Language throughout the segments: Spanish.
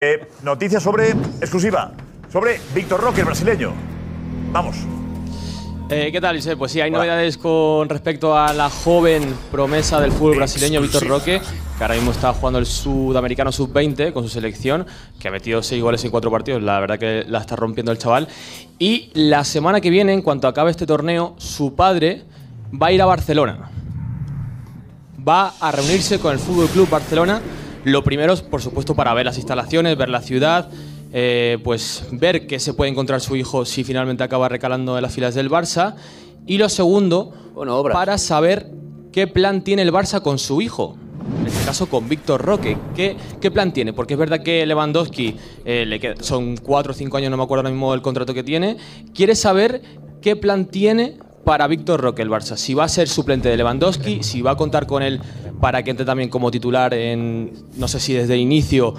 Noticia exclusiva sobre Víctor Roque, el brasileño. Vamos. ¿Qué tal, Josep? Pues sí, hay novedades con respecto a la joven promesa del fútbol brasileño, Víctor Roque, que ahora mismo está jugando el Sudamericano Sub-20 con su selección, que ha metido 6 goles en 4 partidos. La verdad que la está rompiendo el chaval. Y la semana que viene, en cuanto acabe este torneo, su padre va a ir a Barcelona. Va a reunirse con el Fútbol Club Barcelona. Lo primero es, por supuesto, para ver las instalaciones, ver la ciudad, pues ver qué se puede encontrar su hijo si finalmente acaba recalando en las filas del Barça. Y lo segundo, para saber qué plan tiene el Barça con su hijo. En este caso con Víctor Roque. ¿Qué plan tiene? Porque es verdad que Lewandowski son 4 o 5 años, no me acuerdo ahora mismo del contrato que tiene. Quiere saber qué plan tiene para Víctor Roque el Barça. Si va a ser suplente de Lewandowski, si va a contar con él para que entre también como titular no sé si desde el inicio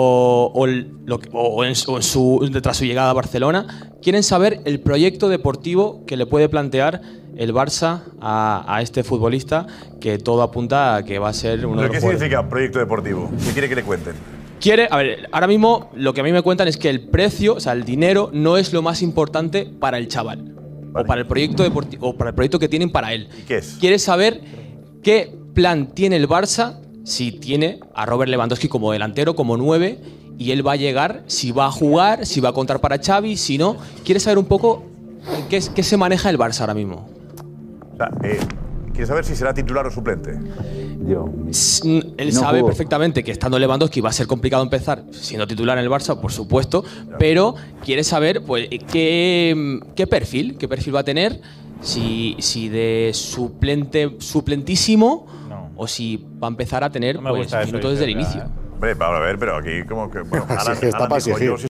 tras su llegada a Barcelona. Quieren saber el proyecto deportivo que le puede plantear el Barça a este futbolista, que todo apunta a que va a ser uno de los ¿Qué significa proyecto deportivo? ¿Qué quiere que le cuenten? A ver, ahora mismo lo que a mí me cuentan es que el precio, o sea, el dinero no es lo más importante para el chaval. Vale. O para el proyecto deportivo, o para el proyecto que tienen para él. ¿Y qué es? Quiere saber qué plan tiene el Barça si tiene a Robert Lewandowski como delantero, como 9, y él va a llegar, si va a jugar, si va a contar para Xavi, si no. Quiere saber un poco qué se maneja el Barça ahora mismo. O sea, ¿quiere saber si será titular o suplente? Él sabe perfectamente que estando Lewandowski va a ser complicado empezar siendo titular en el Barça, por supuesto, pero quiere saber pues, qué perfil va a tener, si de suplentísimo o si va a empezar a tener minutos desde el inicio. Hombre, Pablo, a ver, pero aquí como que… Bueno, está para exigir.